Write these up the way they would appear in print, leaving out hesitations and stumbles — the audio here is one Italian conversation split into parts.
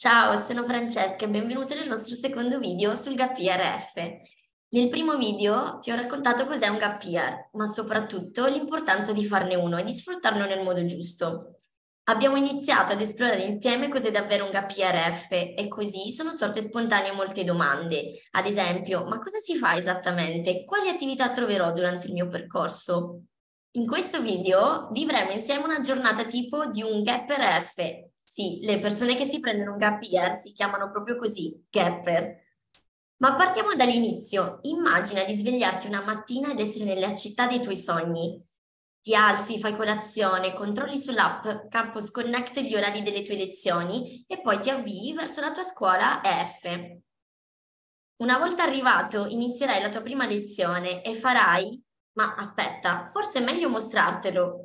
Ciao, sono Francesca e benvenuto nel nostro secondo video sul Gap Year F. Nel primo video ti ho raccontato cos'è un Gap Year, ma soprattutto l'importanza di farne uno e di sfruttarlo nel modo giusto. Abbiamo iniziato ad esplorare insieme cos'è davvero un Gap Year F e così sono sorte spontanee molte domande. Ad esempio, ma cosa si fa esattamente? Quali attività troverò durante il mio percorso? In questo video vivremo insieme una giornata tipo di un Gapper F. Sì, le persone che si prendono un gap year si chiamano proprio così, Gapper. Ma partiamo dall'inizio. Immagina di svegliarti una mattina ed essere nella città dei tuoi sogni. Ti alzi, fai colazione, controlli sull'app Campus Connect gli orari delle tue lezioni e poi ti avvii verso la tua scuola EF. Una volta arrivato, inizierai la tua prima lezione e farai... Ma aspetta, forse è meglio mostrartelo.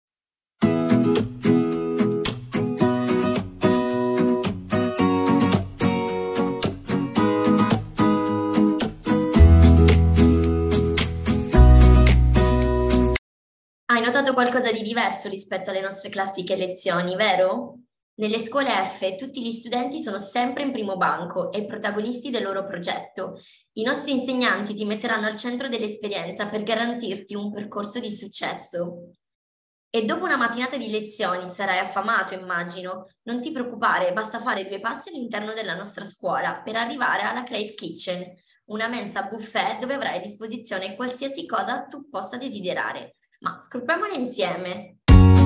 Hai notato qualcosa di diverso rispetto alle nostre classiche lezioni, vero? Nelle scuole F tutti gli studenti sono sempre in primo banco e protagonisti del loro progetto. I nostri insegnanti ti metteranno al centro dell'esperienza per garantirti un percorso di successo. E dopo una mattinata di lezioni sarai affamato, immagino. Non ti preoccupare, basta fare 2 passi all'interno della nostra scuola per arrivare alla Crave Kitchen, una mensa buffet dove avrai a disposizione qualsiasi cosa tu possa desiderare. Ma scopriamola insieme.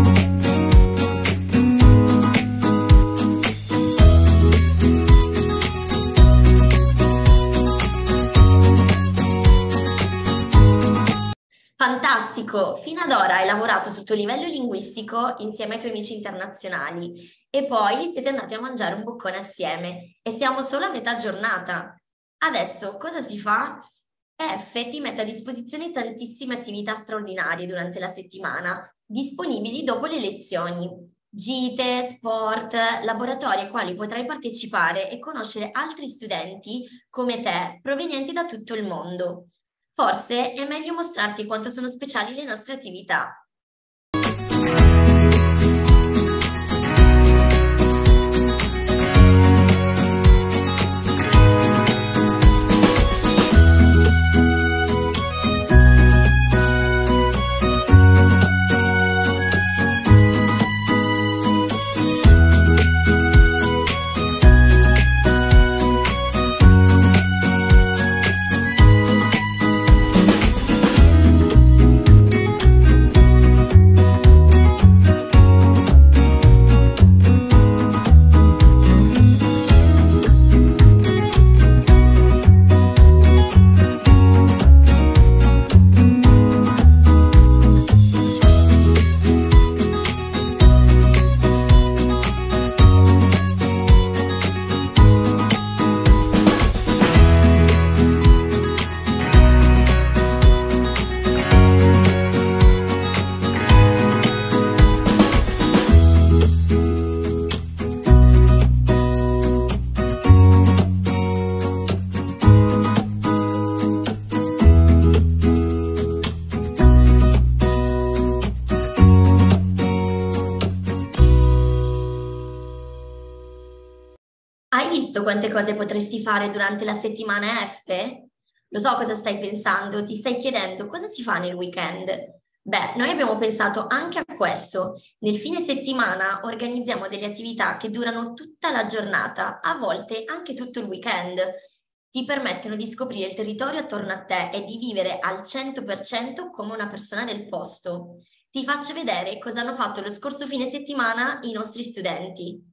Fantastico! Fino ad ora hai lavorato sul tuo livello linguistico insieme ai tuoi amici internazionali e poi siete andati a mangiare un boccone assieme e siamo solo a metà giornata. Adesso cosa si fa? F ti mette a disposizione tantissime attività straordinarie durante la settimana, disponibili dopo le lezioni. Gite, sport, laboratori ai quali potrai partecipare e conoscere altri studenti come te provenienti da tutto il mondo. Forse è meglio mostrarti quanto sono speciali le nostre attività. Hai visto quante cose potresti fare durante la settimana F? Lo so cosa stai pensando, ti stai chiedendo cosa si fa nel weekend. Beh, noi abbiamo pensato anche a questo. Nel fine settimana organizziamo delle attività che durano tutta la giornata, a volte anche tutto il weekend. Ti permettono di scoprire il territorio attorno a te e di vivere al 100% come una persona del posto. Ti faccio vedere cosa hanno fatto lo scorso fine settimana i nostri studenti.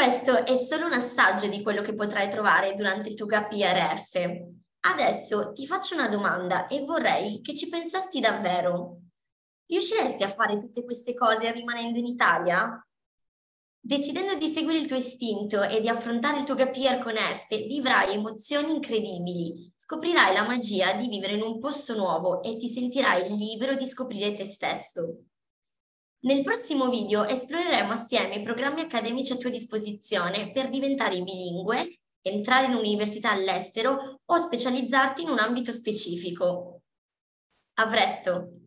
Questo è solo un assaggio di quello che potrai trovare durante il tuo gap year F. Adesso ti faccio una domanda e vorrei che ci pensassi davvero. Riusciresti a fare tutte queste cose rimanendo in Italia? Decidendo di seguire il tuo istinto e di affrontare il tuo gap year con F, vivrai emozioni incredibili, scoprirai la magia di vivere in un posto nuovo e ti sentirai libero di scoprire te stesso. Nel prossimo video esploreremo assieme i programmi accademici a tua disposizione per diventare bilingue, entrare in un'università all'estero o specializzarti in un ambito specifico. A presto!